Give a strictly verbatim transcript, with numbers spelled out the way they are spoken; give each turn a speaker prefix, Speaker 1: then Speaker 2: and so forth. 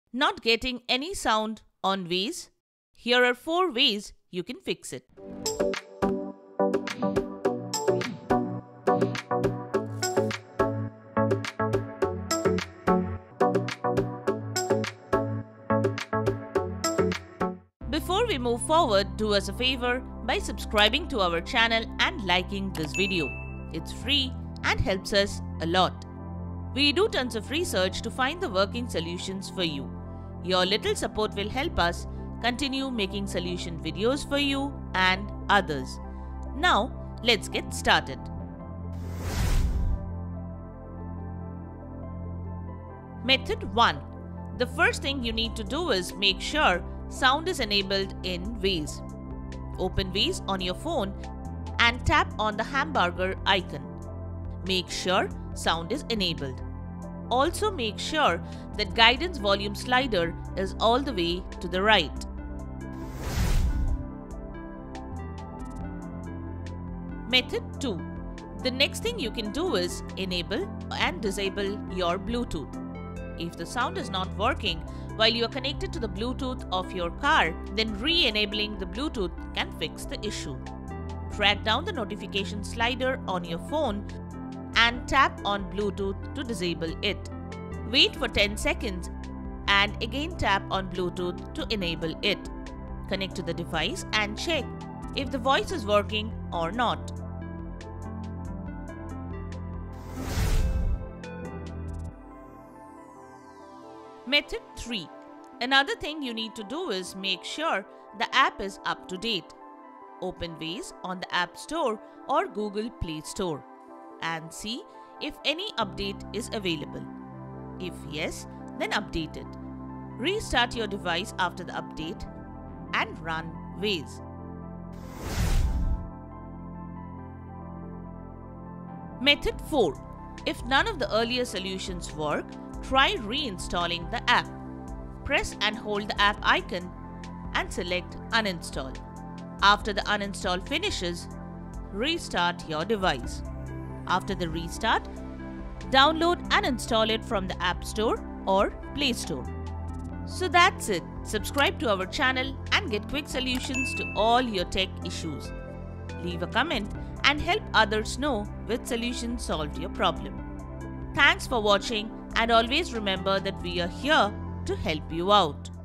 Speaker 1: Not getting any sound on Waze? Here are four ways you can fix it. Before we move forward, do us a favor by subscribing to our channel and liking this video. It's free and helps us a lot. We do tons of research to find the working solutions for you. Your little support will help us continue making solution videos for you and others. Now, let's get started. Method one. The first thing you need to do is make sure sound is enabled in Waze. Open Waze on your phone and tap on the hamburger icon. Make sure sound is enabled. Also make sure that guidance volume slider is all the way to the right. Method two. The next thing you can do is enable and disable your Bluetooth. If the sound is not working while you are connected to the Bluetooth of your car, then re-enabling the Bluetooth can fix the issue. Drag down the notification slider on your phone and tap on Bluetooth to disable it. Wait for ten seconds and again tap on Bluetooth to enable it. Connect to the device and check if the voice is working or not. Method three. Another thing you need to do is make sure the app is up to date. Open Waze on the App Store or Google Play Store and see if any update is available. If yes, then update it. Restart your device after the update and run Waze. Method four. If none of the earlier solutions work, try reinstalling the app. Press and hold the app icon and select uninstall. After the uninstall finishes, restart your device. After the restart, download and install it from the App Store or Play Store. So that's it. Subscribe to our channel and get quick solutions to all your tech issues. Leave a comment and help others know which solution solved your problem. Thanks for watching, and always remember that we are here to help you out.